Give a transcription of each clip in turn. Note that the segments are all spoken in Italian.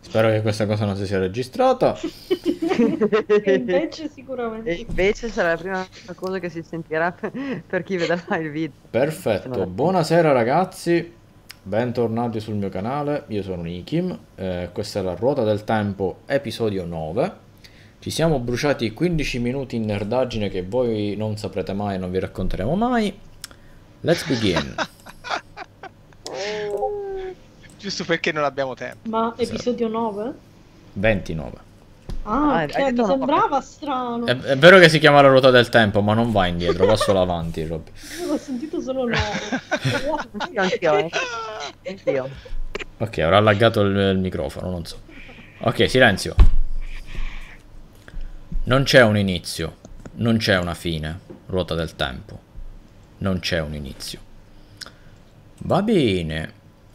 Spero che questa cosa non si sia registrata. E invece sicuramente. E invece sarà la prima cosa che si sentirà per chi vedrà il video. Perfetto, buonasera ragazzi, bentornati sul mio canale, io sono Nikim, questa è la Ruota del Tempo, episodio 9. Ci siamo bruciati 15 minuti in nerdaggine che voi non saprete mai e non vi racconteremo mai. Let's begin. Giusto perché non abbiamo tempo. Ma episodio 9? 29. Ah, hai ok, detto mi no, sembrava strano. È vero che si chiama la Ruota del Tempo, ma non va indietro, va solo avanti, Robby. Io ho sentito solo 9. Anch'io. Anch'io. Ok, avrà laggato il microfono, non so. Ok, silenzio. Non c'è un inizio, non c'è una fine, Ruota del Tempo. Non c'è un inizio. Va bene.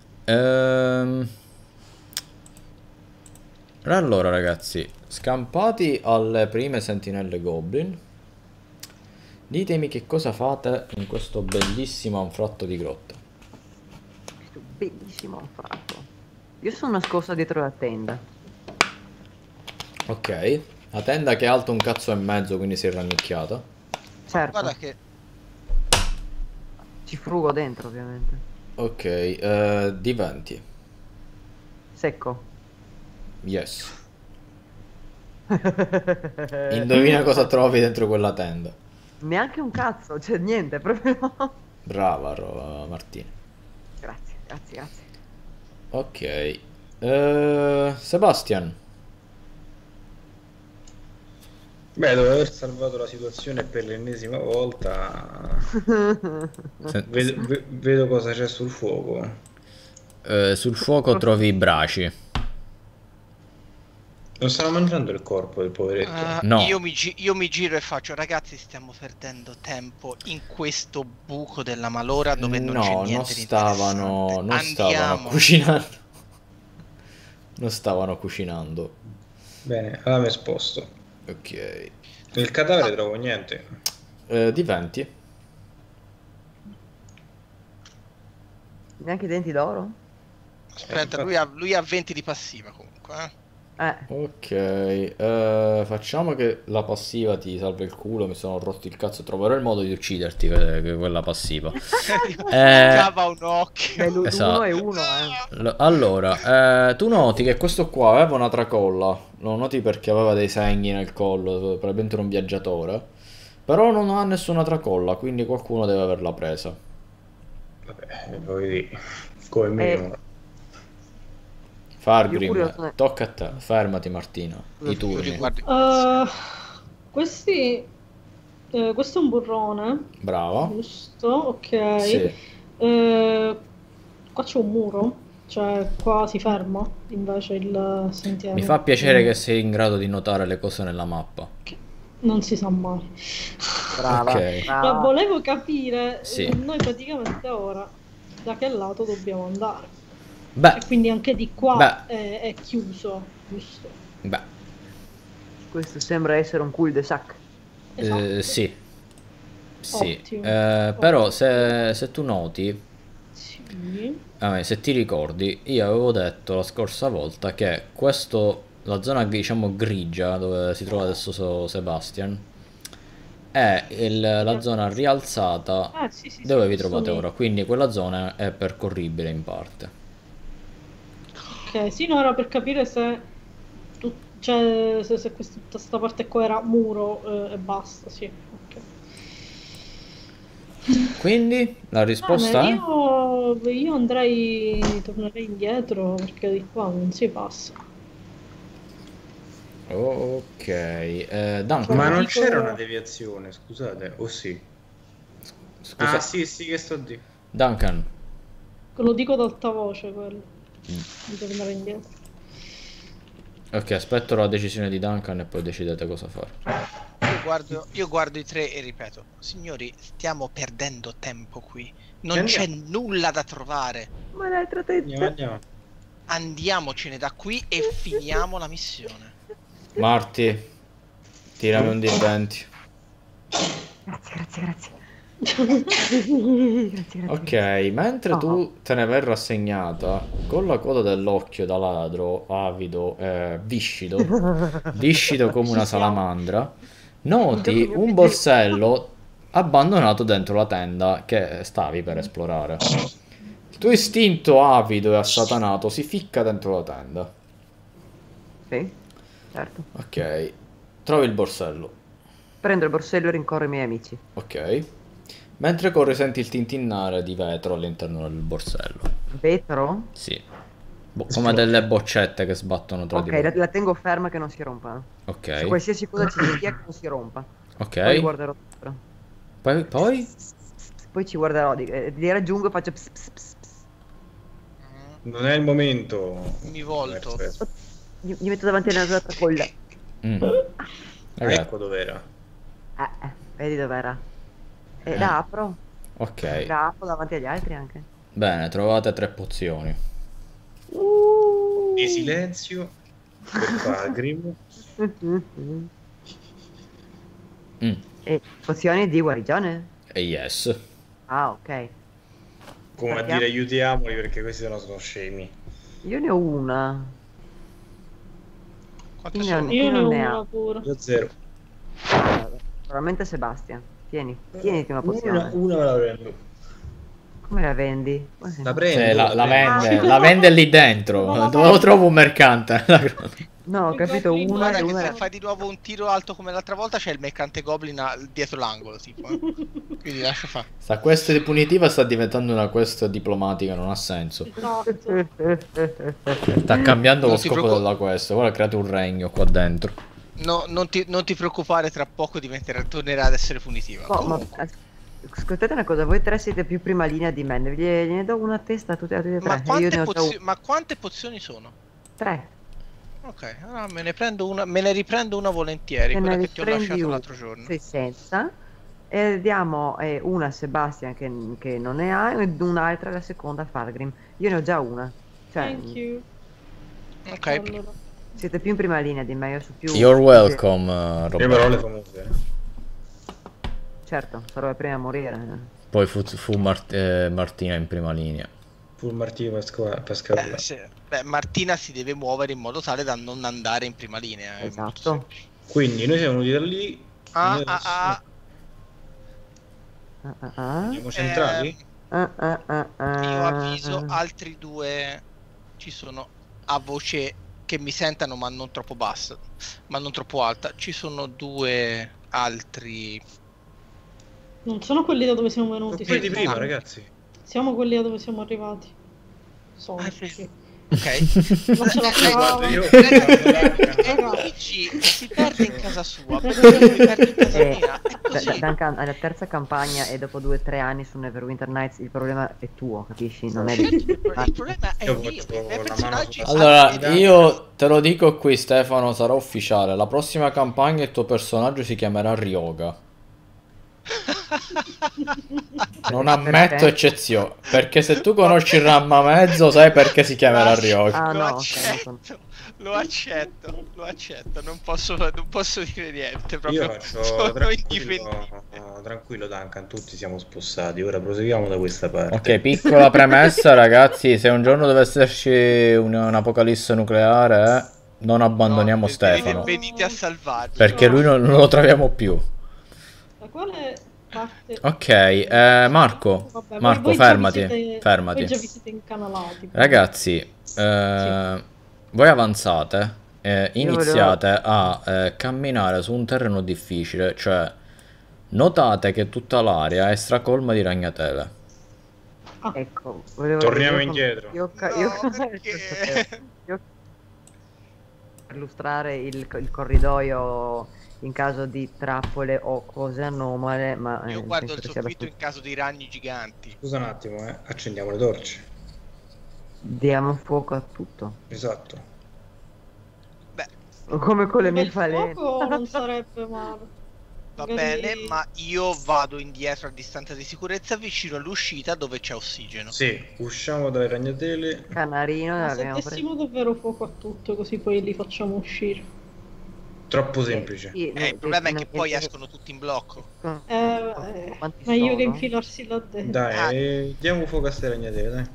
Allora ragazzi, scampati alle prime sentinelle Goblin, ditemi che cosa fate in questo bellissimo anfratto di grotta. Questo bellissimo anfratto. Io sono nascosta dietro la tenda. Ok, la tenda che è alta un cazzo e mezzo, quindi si è rannicchiata. Certo, Guarda che ci frugo dentro ovviamente. Ok, di 20. Secco. Yes. Indovina cosa trovi dentro quella tenda. Neanche un cazzo, cioè niente, proprio no. Brava, Martina. Grazie, grazie, grazie. Ok. Sebastian. Beh, dopo aver salvato la situazione per l'ennesima volta, vedo cosa c'è sul fuoco. Sul fuoco trovi i braci. Non stanno mangiando il corpo del poveretto. No. io mi giro e faccio, ragazzi, stiamo perdendo tempo in questo buco della malora dove non c'è niente di interessante. Non stavano Andiamo. cucinando. Non stavano cucinando. Bene, allora mi sposto. Ok. Nel cadavere trovo niente. Di 20. Neanche i denti d'oro? Aspetta, lui ha 20 di passiva comunque, Ok, facciamo che la passiva ti salva il culo. Mi sono rotto il cazzo. Troverò il modo di ucciderti quella passiva. Cava un occhio. Esatto. Uno e uno, Allora, tu noti che questo qua aveva una tracolla. Lo noti perché aveva dei segni nel collo. Probabilmente era un viaggiatore. Però non ha nessuna tracolla, quindi qualcuno deve averla presa. Vabbè, poi come minimo. Fargrim, tocca a te. Fermati Martina. I turni. Questi... questo è un burrone. Brava. Giusto, ok. Sì. Qua c'è un muro. Cioè, qua si ferma invece il sentiero. Mi fa piacere che sei in grado di notare le cose nella mappa. Non si sa mai. Brava, Ok. brava. Ma volevo capire, Sì. noi praticamente ora da che lato dobbiamo andare. Beh, E quindi anche di qua è chiuso, giusto? beh, Questo sembra essere un cul-de-sac. Esatto. sì. Sì. Ottimo. Però se tu noti, Sì. se ti ricordi, io avevo detto la scorsa volta che la zona diciamo grigia dove si trova adesso Sebastian è la zona rialzata Sì, dove vi questo trovate lì. ora, quindi quella zona è percorribile in parte. Ok, sì, no, era per capire se, cioè, se questa parte qua era muro e basta, sì. Ok. Quindi la risposta è? Io tornerei indietro perché di qua non si passa. Ok, Duncan. Ma non c'era una deviazione, scusate, o sì? Scusa. Ah, sì, che sto di. Duncan. Lo dico ad alta voce quello. Di tornare indietro. Ok, aspetto la decisione di Duncan e poi decidete cosa fare. Io guardo i tre e ripeto, signori, stiamo perdendo tempo qui. Non c'è nulla da trovare. Ma l'altra testa. Andiamo. Andiamocene da qui e finiamo la missione. Marti, tirami un D20. Grazie, grazie, grazie. Grazie. Ok, mentre tu te ne vai rassegnata con la coda dell'occhio da ladro, avido, viscido, viscido come una Ci siamo. salamandra, noti un borsello abbandonato dentro la tenda che stavi per esplorare. Il tuo istinto avido e assatanato si ficca dentro la tenda. Sì, certo. Ok, trovi il borsello. Prendo il borsello e rincorro i miei amici. Ok. Mentre corri senti il tintinnare di vetro all'interno del borsello. Vetro? Sì. Come delle boccette che sbattono tra di Ok, loro. la tengo ferma che non si rompa. Su Ok. qualsiasi cosa ci sia che non si rompa. Poi Ok. guarderò sopra. Poi? Poi ci guarderò, li raggiungo e faccio ps, ps, ps, ps. Non è il momento. Mi volto. Gli metto davanti alla tracolla. Ragazzi. Ecco dov'era. Vedi dov'era? E la apro. Ok. La apro davanti agli altri anche. Bene, trovate 3 pozioni. Di silenzio per Fagrim. E pozioni di guarigione? E yes. Ah, ok. Come a Partiamo. dire aiutiamoli perché questi sono scemi. Io ne ho una. Quante Io ne ho- sono? Io Chi ne ho non ne una ha? pure. Io 0. Probabilmente Sebastian. Tieniti una pozione. Una me la prendo. Come la vendi? La prendo. Cioè, la prendo. vende, la vende lì dentro. Dove lo trovo un mercante? No, ho capito, una Guarda e che una se era... fai di nuovo un tiro alto come l'altra volta c'è il mercante Goblin dietro l'angolo, tipo. Quindi lascia fare. Sta quest di punitiva sta diventando una quest diplomatica, non ha senso. Esatto. Sta cambiando lo Non ti scopo preoccup- della quest. Ora ha creato un regno qua dentro. No, non ti preoccupare, tra poco tornerà ad essere punitiva. No, ma ascoltate una cosa, voi tre siete più prima linea di me, gliene do una a testa a tutti e tre. Ma e io ne ho già ma quante pozioni sono? 3. Ok, allora me ne prendo una, me ne riprendo una volentieri, Te quella ne che ti ho riprendi lasciato una. l'altro giorno. Sei senza. E diamo una a Sebastian che non ne ha e un'altra la seconda a Fargrim. Io ne ho già una. Cioè, Thank you. Ok, Allora. siete più in prima linea di me, io so più... You're welcome, Le Roberto. parole famose. Certo, sarò la prima a morire. Poi fu Martina in prima linea. Full Martino Pasquale. Beh, Martina si deve muovere in modo tale da non andare in prima linea. È molto Esatto. semplice. Quindi noi siamo venuti da lì. noi adesso Andiamo centrali? Io avviso altri due, ci sono a voce che mi sentano ma non troppo bassa, ma non troppo alta. Ci sono due altri. Non sono quelli da dove siamo venuti. Quelli di sì. prima, ragazzi. Siamo quelli da dove siamo arrivati. Sono. Ah, Sì. Ok. Ma ce la facciamo. Io Luigi si perde in casa sua, perché io mi perdo in casa mia. È così. Duncan, alla terza campagna e dopo 2 o 3 anni su Neverwinter Nights il problema è tuo, capisci? Non è Il problema è Io mio. faccio I miei la personaggi mano Allora, Guida. io te lo dico qui, Stefano, sarà ufficiale. La prossima campagna il tuo personaggio si chiamerà Ryoga. Non ammetto Perché? eccezioni. Perché se tu conosci Ramma Mezzo, sai perché si chiamerà Ryoga. Ah, lo no, accetto, lo accetto, non posso dire niente, proprio Io faccio sono indifendibile. tranquillo Duncan, tutti siamo spossati, ora proseguiamo da questa parte. Ok, piccola premessa, ragazzi. Se un giorno dovesse esserci un'apocalisse nucleare, non abbandoniamo No, Stefano. venite a salvarci. Perché lui non lo troviamo più. Da quale parte? Ok, Marco. Vabbè, Marco, voi già fermati. vi siete- Fermati. Voi già vi siete incanalati. Ragazzi, voi avanzate e iniziate a camminare su un terreno difficile, cioè notate che tutta l'area è stracolma di ragnatele. Ecco, volevo Torniamo io- indietro. Io, No, perché? io- per illustrare il corridoio in caso di trappole o cose anomale, ma Io guardo penso il che sia soffitto in abbastanza- caso di ragni giganti. Scusa un attimo, accendiamo le torce. Diamo fuoco a tutto. Esatto. Beh, Come con le Un mie bel falene. fuoco non sarebbe male. va Magari- bene, ma io vado indietro a distanza di sicurezza vicino all'uscita dove c'è ossigeno. Sì, usciamo dalle ragnatele. Canarino Ma se l'abbiamo preso. dessimo davvero fuoco a tutto, così poi li facciamo uscire. Troppo semplice. Sì, Il problema è che poi escono tutti in blocco. Quanti meglio che sono? infilarsi là dentro. Dai, diamo fuoco a ste ragnatele, dai.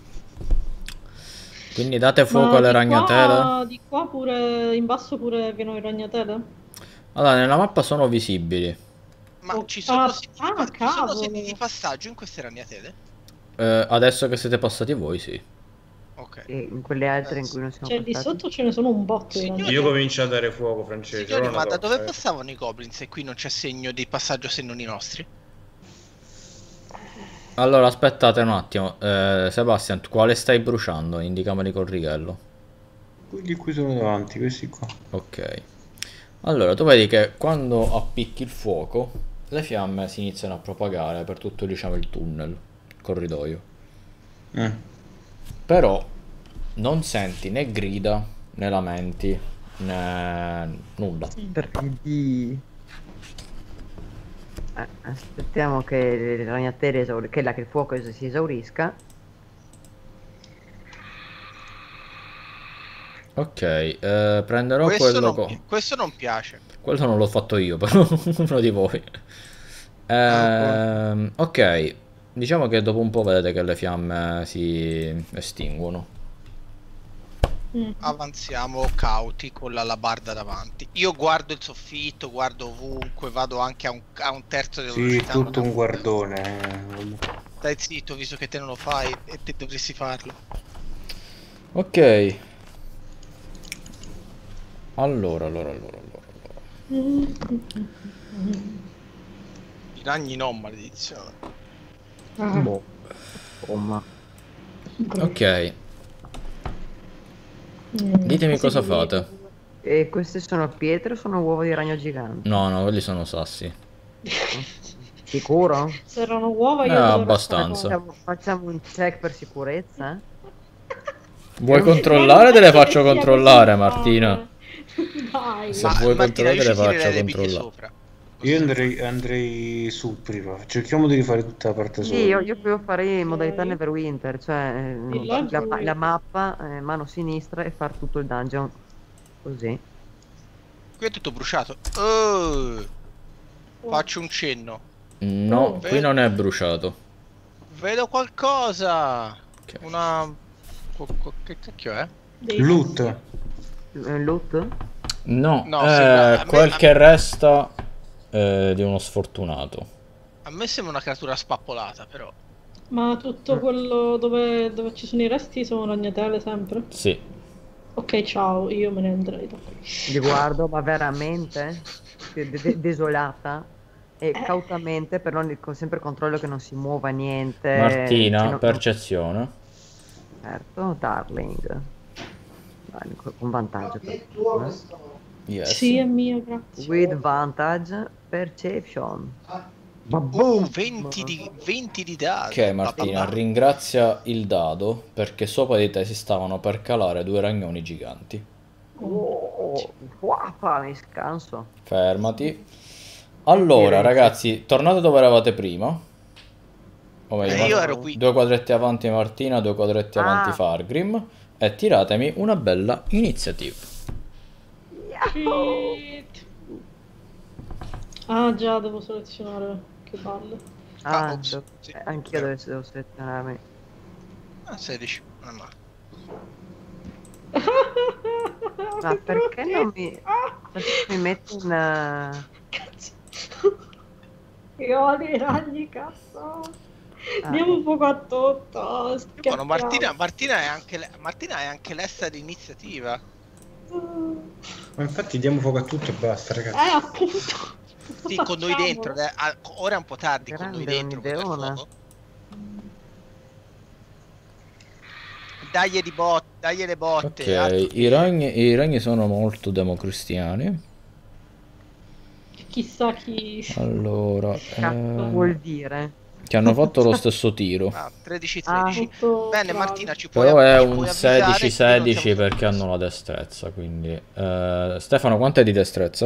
Quindi date fuoco Ma alle di ragnatele. qua, di qua pure, in basso pure pieno di ragnatele? Allora, nella mappa sono visibili. Ma Oh, ci sono ah, siti ah, ci sono cavolo. siti di passaggio in queste ragnatele? Adesso che siete passati voi, sì. Ok. E in quelle altre in cui non siamo Cioè, lì passati. sotto ce ne sono un botto di Signori, ragnatele. Io comincio a dare fuoco, Francesco. Signori, ora ma da tocca, dove passavano i goblin se qui non c'è segno di passaggio se non i nostri? Allora, aspettate un attimo. Sebastian, quale stai bruciando? Indicameli col righello. Quelli qui sono davanti, questi qua. Ok. Allora, tu vedi che quando appicchi il fuoco, le fiamme si iniziano a propagare per tutto, diciamo, il tunnel, il corridoio. Però non senti né grida, né lamenti, né nulla. Aspettiamo che il ragnatele che il fuoco si esaurisca. Ok, prenderò Questo non piace. quello non l'ho fatto io, però uno di voi. Ok, diciamo che dopo un po' vedete che le fiamme si estinguono. Avanziamo cauti con la labarda davanti. Io guardo il soffitto, guardo ovunque, vado anche a un terzo della Sì, velocità. tutto un guardone. Stai zitto, visto che te non lo fai e te dovresti farlo. Ok. Allora. I ragni no, maledizione. Boh. Insomma. Ok, ditemi cosa fate. E queste sono pietre o sono uova di ragno gigante? No, quelli sono sassi. Sicuro? Se erano uova io dovrò abbastanza. restare qua. Facciamo un check per sicurezza? Vuoi controllare? Te le faccio Che sia controllare, così Martina. fame. Dai. Se vuoi Martina, controllare, io te le ci tirerei faccio le picche controllare. sopra. Io andrei su prima. Cerchiamo di rifare tutta la parte Sì, sopra. io poi farei in modalità Ok. Neverwinter, cioè Villaggio. la mappa, mano sinistra e far tutto il dungeon così. Qui è tutto bruciato. Oh, faccio un cenno. No, qui non è bruciato. Vedo qualcosa. Ok. Una... Che cacchio è? Dei Loot. Loot? No, No, sembra- a me- quel che resta di uno sfortunato. A me sembra una creatura spappolata, però. Ma tutto quello dove ci sono i resti sono ragnatele sempre? Sì. Ok, ciao, io me ne andrei da qui. Li guardo, ma veramente desolata e cautamente, però sempre controllo che non si muova niente. Martina, cioè, percezione. certo, Darling. Dai, con vantaggio. Yes. Sì, è mio, grazie. With vantage, perception. 20 di dadi. Ok, Martina, ringrazia il dado perché sopra di te si stavano per calare due ragnoni giganti. Mi scanso. Fermati. Allora, ragazzi, tornate dove eravate prima. O meglio, Io ero qui. 2 quadretti avanti Martina, 2 quadretti avanti Fargrim. E tiratemi una bella iniziativa. Shit. Ah già, devo selezionare. Che palle. Ops, sì. Anch'io devo selezionarmi. 16. Non è male. Ma perché non mi metti in... Cazzo. Io ho dei ragni, cazzo. Diamo fuoco a tutto. Buono, Martina è anche l'essa di iniziativa. Ma infatti diamo fuoco a tutto e basta, ragazzi. Appunto. Sì, con noi dentro. Ora è un po' tardi, con noi Grande dentro. Con il un'ideona. fuoco. Dagli le botte. Ok, i ragni sono molto democristiani. Chissà chi. Allora, Cazzo vuol dire? che hanno fatto lo stesso tiro. 13-13. Molto Bene, bravo. Martina, ci puoi Però è ci un puoi avvisare che 16-16 non siamo perché hanno la destrezza, quindi... Stefano, quanto è di destrezza?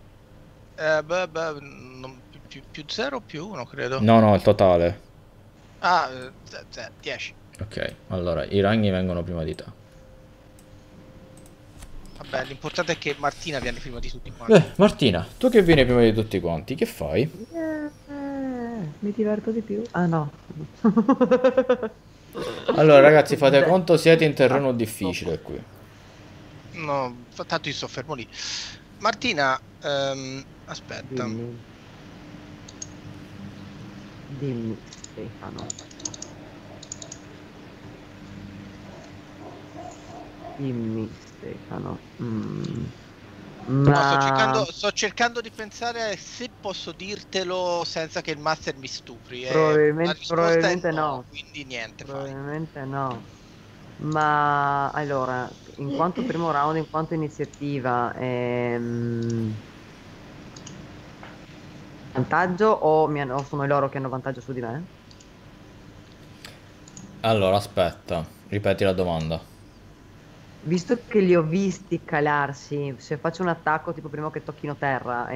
più 0 o più 1, credo. No, il totale. 10. Ok, allora, i ragni vengono prima di te. Vabbè, l'importante è che Martina viene prima di tutti quanti. Martina, tu che vieni prima di tutti quanti, che fai? Mi diverto di più. Ah no. Allora ragazzi, fate conto siete in terreno difficile qui. No, tanto io sto fermo lì. Martina, aspetta. Dimmi, Stefano. Dimmi, Stefano. No, sto cercando di pensare se posso dirtelo senza che il master mi stupri. La risposta probabilmente è no. Quindi niente. Probabilmente no. Ma allora, in quanto primo round, in quanto iniziativa, vantaggio o sono loro che hanno vantaggio su di me? Allora, aspetta, ripeti la domanda. Visto che li ho visti calarsi, se faccio un attacco tipo prima che tocchino terra,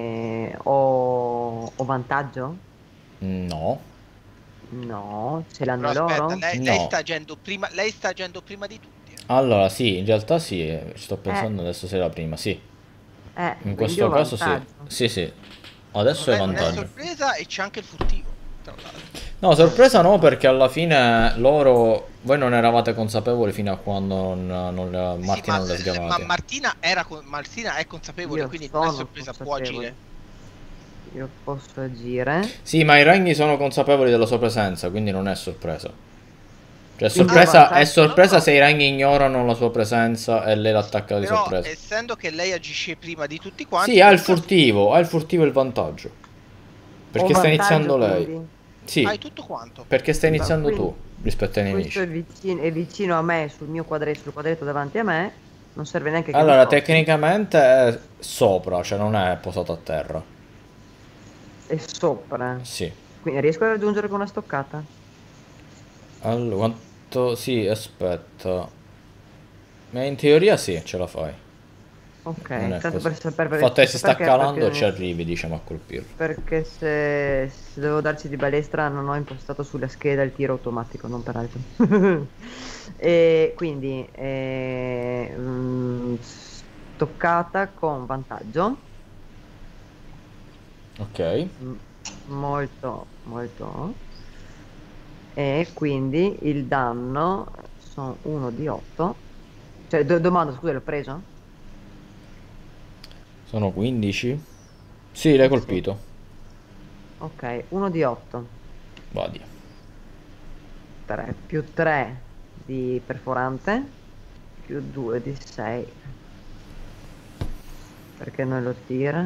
ho vantaggio? No. No, ce l'hanno Però aspetta, loro? lei No. sta agendo prima di tutti. Allora, sì, in realtà sì, ci sto pensando adesso sei la prima, sì. In Quindi questo ho caso sì. vantaggio. Sì. Adesso è Non è vantaggio. sorpresa e c'è anche il furtivo, tra l'altro. No, sorpresa no, perché alla fine voi non eravate consapevoli fino a quando Martina non le Ma sgavate. Martina è consapevole, Io quindi non è sono sorpresa, può consapevole. agire. Io posso agire. Sì, ma i ragni sono consapevoli della sua presenza, quindi non è sorpresa. Cioè, Quindi sorpresa, vantaggio? è sorpresa No. se i ragni ignorano la sua presenza e lei l'attacca di Però, sorpresa. essendo che lei agisce prima di tutti quanti, Sì, ha il comunque furtivo e il vantaggio. Perché Ho sta vantaggio, iniziando lei. quindi. Sì, hai tutto quanto. perché stai iniziando Quindi tu rispetto ai questo nemici. è vicino a me, sul quadretto davanti a me. Non serve neanche che mi Allora, sposti. tecnicamente è sopra, cioè non è posato a terra. È sopra. Sì. Quindi riesco a raggiungere con una stoccata? Allora, quanto... Sì, aspetta. Ma in teoria sì, ce la fai. Ok, Non è tanto così. per sapere Il fatto è che se sta perché, calando ci arrivi, diciamo, a colpirlo. perché se devo darci di balestra non ho impostato sulla scheda il tiro automatico, non per altro. E quindi stoccata con vantaggio. Ok. Molto, molto. E quindi il danno sono 1 di 8. Cioè, domanda, scusa, l'ho preso? Sono 15? Sì, l'hai Sì. colpito. Ok, 1 di 8. Vadi. 3 più 3 di perforante più 2 di 6. Perché non lo tira?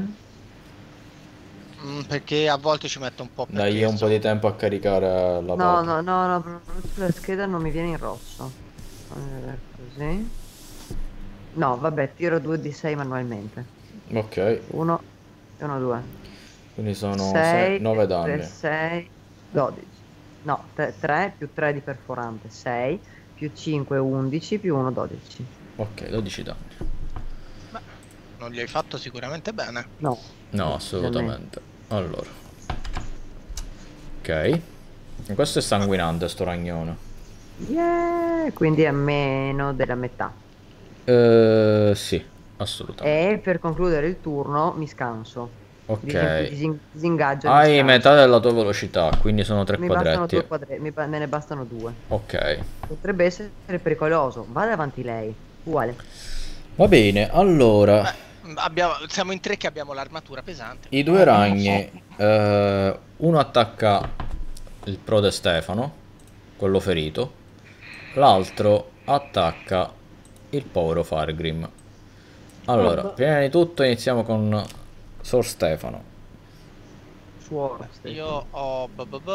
Perché a volte ci mette un po' per Dai un questo. po' di tempo a caricare la No, porta. no, proprio sulla scheda non mi viene in rosso. Fammi vedere così. No, vabbè, tiro 2 di 6 manualmente. Ok, 1 e 1, 2. quindi sono 6, 9 danni. 6, 12. No, 3 più 3 di perforante, 6 più 5, 11 più 1, 12. Ok, 12 danni. Non gli hai fatto sicuramente bene. No. No, assolutamente. Allora. Ok. E questo è sanguinante, sto ragnone. Yeah, quindi è meno della metà. Sì, assolutamente. E per concludere il turno mi scanso. Ok. Disingaggio e mi Hai scanso. metà della tua velocità, quindi sono 3 Mi bastano quadretti. due quadretti, me ne bastano 2. Ok. Potrebbe essere pericoloso. Vada avanti lei. Uguale. Va bene, allora. Siamo in 3 che abbiamo l'armatura pesante. I due ragni. Uno attacca il prode Stefano, quello ferito. L'altro attacca il povero Fargrim. Allora, Vabbè. prima di tutto iniziamo con Sor Stefano. Suoro. Io ho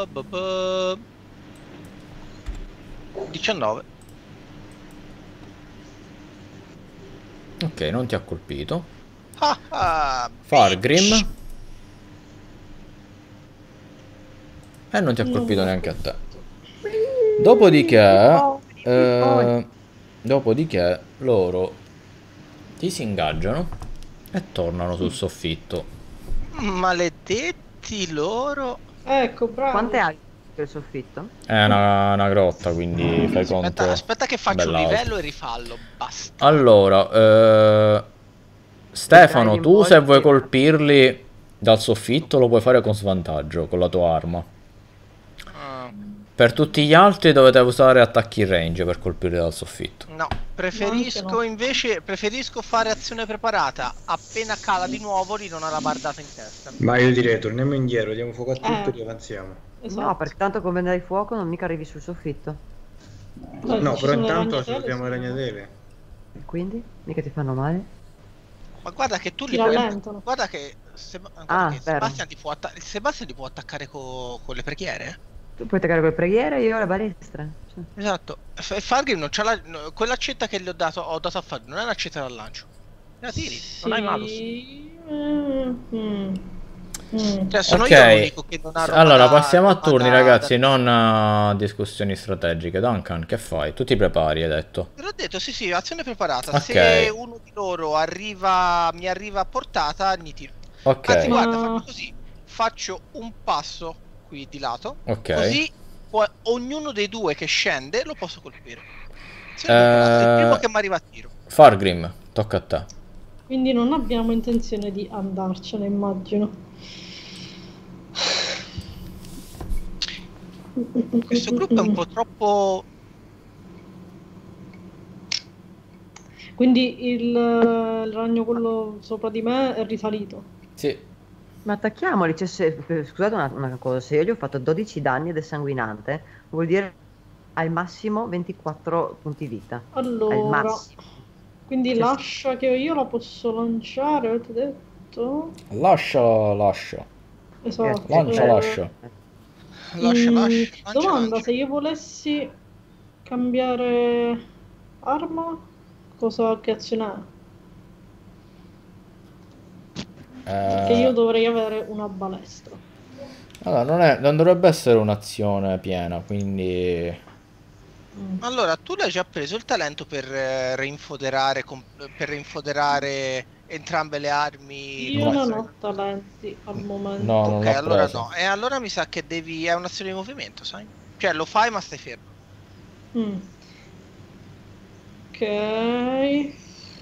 19. Ok, non ti ha colpito. Fargrim. Fargrim. E non ti ha colpito neanche a te. Dopodiché loro ti si ingaggiano e tornano sul soffitto. Maledetti loro. Ecco, bravo. Quante hai? Per il soffitto? È una grotta, quindi fai conto. Aspetta che faccio un bell'alto. livello e rifallo. Basta. Allora, Stefano, Dai, tu se vuoi molti- colpirli dal soffitto lo puoi fare con svantaggio, con la tua arma. Ah, Per tutti gli altri dovete usare attacchi range per colpirli dal soffitto. no, anche no. invece preferisco fare azione preparata. Appena cala di nuovo gli do una rabardata in testa. Ma io direi torniamo indietro, diamo fuoco a tutto e riavanziamo. Esatto. No, perché tanto con vendere il fuoco non mica arrivi sul soffitto. No, Ci però sono le intanto ragnatele, salutiamo le sì. ragnatele. E quindi? Mica ti fanno male? Ma guarda che tu Ti li puoi. rallentano. Guarda che, Ah, vero. Sebastian li può attaccare con le preghiere. Tu puoi attaccare quelle preghiere e io la balestra. Cioè, Esatto. Fargrim non c'ha quell'accetta che ho dato a Fargrim, non è un'accetta da lancio. La tiri, non hai malus. Cioè, sono io l'unico che non ha roba Allora da- passiamo a roba turni, da- ragazzi, da- non a discussioni strategiche. Duncan, che fai? Tu ti prepari, hai detto. Te l'ho detto, sì, azione preparata. Ok. Se uno di loro mi arriva a portata, gli tiro. Ok, Anzi, guarda, faccio così. Faccio un passo qui di lato. ok. Così ognuno dei due che scende lo posso colpire. Azione preparata, il primo che mi arriva a tiro. Fargrim, tocca a te. Quindi non abbiamo intenzione di andarcene, immagino. Questo gruppo è un po' troppo. Quindi il ragno, quello sopra di me, è risalito. Sì. ma attacchiamoli, cioè, scusate una cosa, se io gli ho fatto 12 danni ed è sanguinante, vuol dire al massimo 24 punti vita. Al Allora, massimo. quindi Cioè, l'ascia che ho io la posso lanciare, avete detto? Lascia. Esatto. Lancia, lascia. Lascia. Domanda, se io volessi cambiare arma, che azione ha? Perché io dovrei avere una balestra. Allora, non dovrebbe essere un'azione piena, quindi. Allora, tu l'hai già preso il talento per rinfoderare entrambe le armi. Io non ho talenti al momento. No, non Ok, l'ho allora preso. no. E allora mi sa che è un'azione di movimento, sai? Cioè, lo fai ma stai fermo. Ok.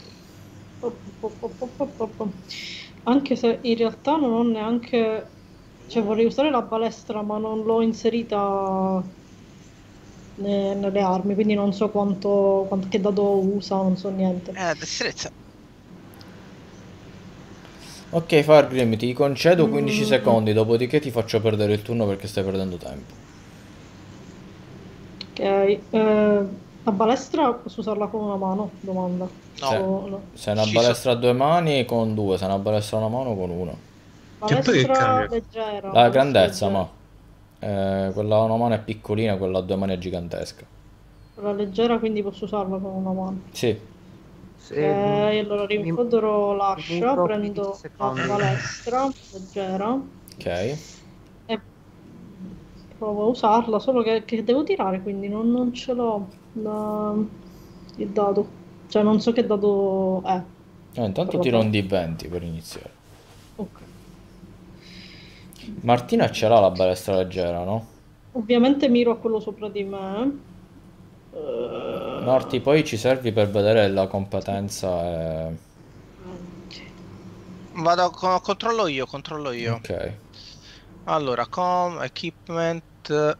Anche se in realtà non ho neanche... Cioè vorrei usare la balestra ma non l'ho inserita nelle armi, quindi non so che dado usa, non so niente. Destrezza. Ok, Fargrim, ti concedo 15 secondi, dopodiché ti faccio perdere il turno perché stai perdendo tempo. Ok. La balestra posso usarla con una mano? Domanda. No. No. Se è una Ci balestra a due mani, con due, se è una balestra a una mano, con uno. Che poi che Balestra cambia? leggera. La balestra grandezza, leggera. ma quella a una mano è piccolina, quella a due mani è gigantesca. La leggera, quindi posso usarla con una mano. Sì. Ok, allora rinfodero l'ascia, muto prendo 15 la secondi. balestra leggera Ok. e provo a usarla, solo che devo tirare, quindi non ce l'ho il dado. Cioè non so che dado è. Intanto Però tiro vabbè. un D20 per iniziare. Ok. Martina ce l'ha la balestra leggera, no? Ovviamente miro a quello sopra di me. Marti, poi ci servi per vedere la competenza e... Controllo io. Ok. Allora, equipment,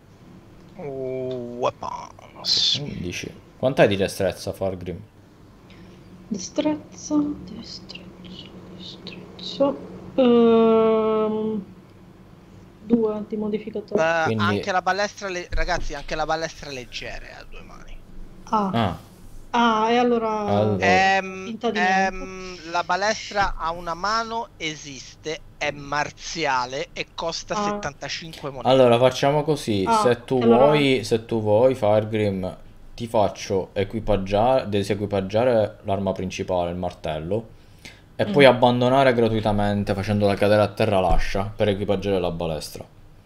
weapons. 11. Quant'hai di destrezza, Fargrim? Destrezza. 2 di modificatore. Quindi- Anche la balestra, ragazzi, anche la balestra leggera è a due mani. E allora... finta di niente. La balestra a una mano esiste, è marziale e costa 75 monete. Allora, facciamo così. Se tu allora- vuoi, Fargrim, ti faccio disequipaggiare l'arma principale, il martello, e puoi abbandonare gratuitamente facendola cadere a terra l'ascia per equipaggiare la balestra.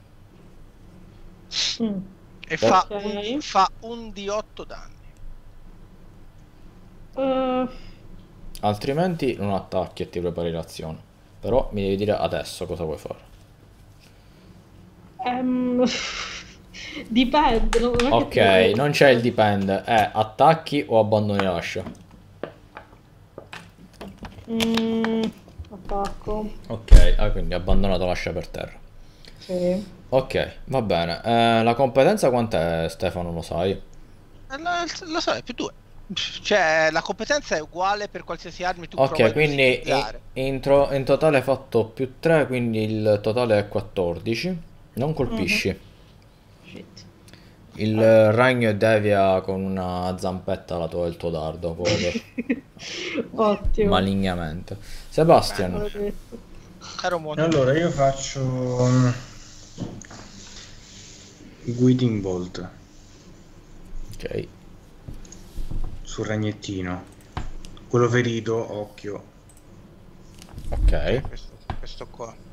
E Ok. fa un D8 danni. Altrimenti non attacchi e ti prepari l'azione. Però mi devi dire adesso cosa vuoi fare. Dipende. Non è Ok, che non c'è il dipende, è attacchi o abbandoni l'ascia. Attacco. Ok, quindi abbandonato l'ascia per terra. Sì. Ok, va bene. La competenza quant'è, Stefano, lo sai? Lo so, è più 2. Cioè, la competenza è uguale per qualsiasi arma tu prova Ok, a quindi utilizzare. in totale hai fatto più 3, quindi il totale è 14. Non colpisci. Shit. Il ragno devia con una zampetta il tuo dardo, proprio Ottimo. malignamente. Sebastian, Maledetto. Caro mondo. Allora io faccio Guiding Bolt ok. sul ragnettino. Quello ferito, occhio. Ok. Questo qua.